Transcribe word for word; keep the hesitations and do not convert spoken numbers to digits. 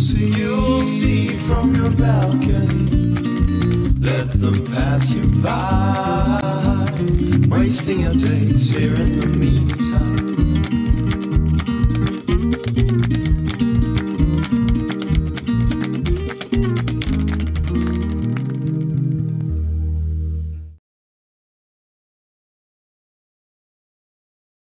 see, you'll see from your balcony. Let them pass you by, wasting your days here in the meantime.